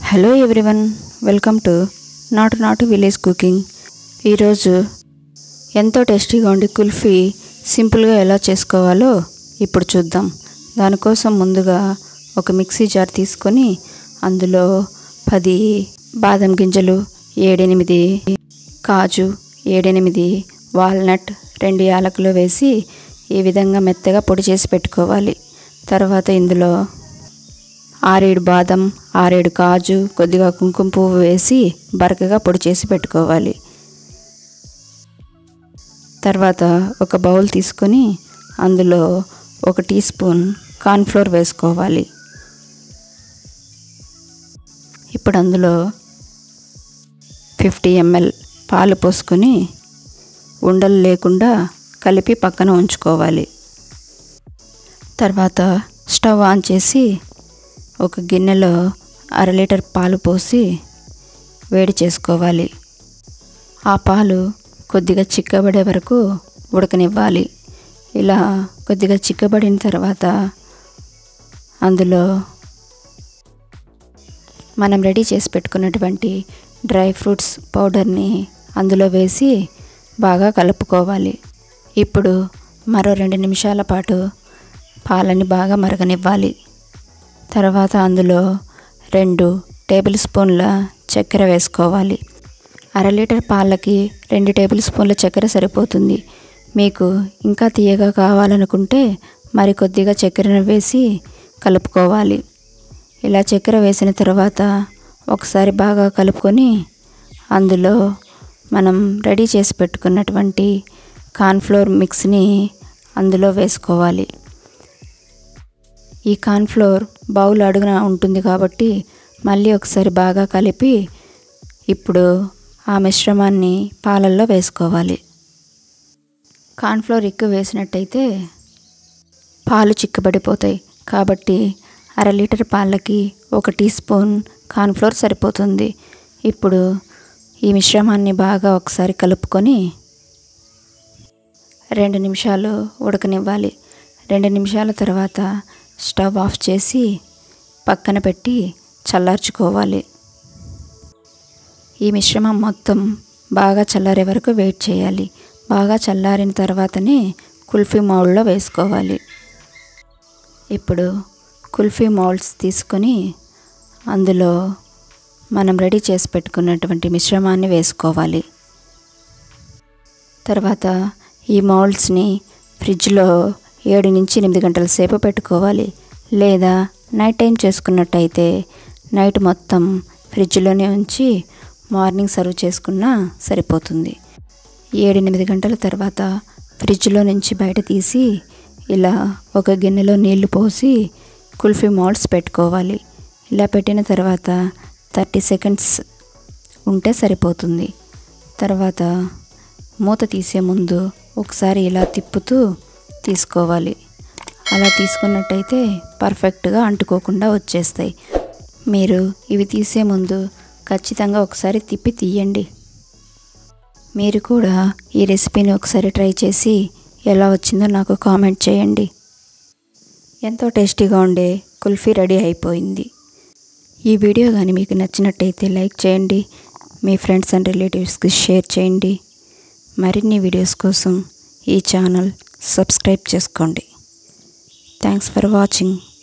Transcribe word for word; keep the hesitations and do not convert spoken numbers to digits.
Hello everyone, welcome to నాటు నాటు village cooking. ఈరోజు ఎంతో టేస్టీగా ఉండి కుల్ఫీ సింపుల్గా ఎలా చేసుకోవాలో ఇప్పుడు చూద్దాం. దానికోసం ముందుగా ఒక మిక్సీ జార్ తీసుకొని అందులో పది బాదం గింజలు, ఏడెనిమిది కాజు, ఏడెనిమిది వాల్నట్, రెండు యాలకులు వేసి ఈ విధంగా మెత్తగా పొడి చేసి పెట్టుకోవాలి. తర్వాత ఇందులో ఆరేడు బాదం, ఆరేడు కాజు, కొద్దిగా కుంకుమ పువ్వు వేసి బరకగా పొడి చేసి పెట్టుకోవాలి. తర్వాత ఒక బౌల్ తీసుకొని అందులో ఒక టీ స్పూన్ కార్న్ఫ్లోర్ వేసుకోవాలి. ఇప్పుడు అందులో ఫిఫ్టీ ఎంఎల్ పాలు పోసుకొని ఉండలు లేకుండా కలిపి పక్కన ఉంచుకోవాలి. తర్వాత స్టవ్ ఆన్ చేసి ఒక గిన్నెలో అర లీటర్ పాలు పోసి వేడి చేసుకోవాలి. ఆ పాలు కొద్దిగా చిక్కబడే వరకు ఉడకనివ్వాలి. ఇలా కొద్దిగా చిక్కబడిన తర్వాత అందులో మనం రెడీ చేసి పెట్టుకున్నటువంటి డ్రై ఫ్రూట్స్ పౌడర్ని అందులో వేసి బాగా కలుపుకోవాలి. ఇప్పుడు మరో రెండు నిమిషాల పాటు పాలని బాగా మరగనివ్వాలి. తర్వాత అందులో రెండు టేబుల్ స్పూన్ల చక్కెర వేసుకోవాలి. అర లీటర్ పాలకి రెండు టేబుల్ స్పూన్ల చక్కెర సరిపోతుంది. మీకు ఇంకా తీయగా కావాలనుకుంటే మరి కొద్దిగా చక్కెరను వేసి కలుపుకోవాలి. ఇలా చక్కెర వేసిన తర్వాత ఒకసారి బాగా కలుపుకొని అందులో మనం రెడీ చేసి పెట్టుకున్నటువంటి కార్న్ఫ్లోర్ మిక్స్ని అందులో వేసుకోవాలి. ఈ కార్న్ఫ్లోర్ బౌల్ అడుగున ఉంటుంది కాబట్టి మళ్ళీ ఒకసారి బాగా కలిపి ఇప్పుడు ఆ మిశ్రమాన్ని పాలల్లో వేసుకోవాలి. కార్న్ఫ్లోర్ ఎక్కువ వేసినట్టయితే పాలు చిక్కబడిపోతాయి కాబట్టి అర లీటర్ పాలకి ఒక టీ స్పూన్ కార్న్ఫ్లోర్ సరిపోతుంది. ఇప్పుడు ఈ మిశ్రమాన్ని బాగా ఒకసారి కలుపుకొని రెండు నిమిషాలు ఉడకనివ్వాలి. రెండు నిమిషాల తర్వాత స్టవ్ ఆఫ్ చేసి పక్కన పెట్టి చల్లార్చుకోవాలి. ఈ మిశ్రమం మొత్తం బాగా చల్లారే వరకు వెయిట్ చేయాలి. బాగా చల్లారిన తర్వాతనే కుల్ఫీ మౌల్డ్లో వేసుకోవాలి. ఇప్పుడు కుల్ఫీ మౌల్డ్స్ తీసుకొని అందులో మనం రెడీ చేసి పెట్టుకున్నటువంటి మిశ్రమాన్ని వేసుకోవాలి. తర్వాత ఈ మౌల్డ్స్ని ఫ్రిడ్జ్లో ఏడు నుంచి ఎనిమిది గంటల సేపు పెట్టుకోవాలి. లేదా నైట్ టైం చేసుకున్నట్టయితే నైట్ మొత్తం ఫ్రిడ్జ్లోనే ఉంచి మార్నింగ్ సర్వ్ చేసుకున్నా సరిపోతుంది. ఏడెనిమిది గంటల తర్వాత ఫ్రిడ్జ్లో నుంచి బయట తీసి ఇలా ఒక గిన్నెలో నీళ్లు పోసి కుల్ఫీ మౌల్డ్స్ పెట్టుకోవాలి. ఇలా పెట్టిన తర్వాత థర్టీ సెకండ్స్ ఉంటే సరిపోతుంది. తర్వాత మూత తీసే ముందు ఒకసారి ఇలా తిప్పుతూ తీసుకోవాలి. అలా తీసుకున్నట్టయితే పర్ఫెక్ట్గా అంటుకోకుండా వచ్చేస్తాయి. మీరు ఇవి తీసే ముందు ఖచ్చితంగా ఒకసారి తిప్పి తీయండి. మీరు కూడా ఈ రెసిపీని ఒకసారి ట్రై చేసి ఎలా వచ్చిందో నాకు కామెంట్ చేయండి. ఎంతో టేస్టీగా ఉండే కుల్ఫీ రెడీ అయిపోయింది. ఈ వీడియో కానీ మీకు నచ్చినట్టయితే లైక్ చేయండి. మీ ఫ్రెండ్స్ అండ్ రిలేటివ్స్కి షేర్ చేయండి. మరిన్ని వీడియోస్ కోసం ఈ ఛానల్ సబ్స్క్రైబ్ చేసుకోండి. Thanks for watching.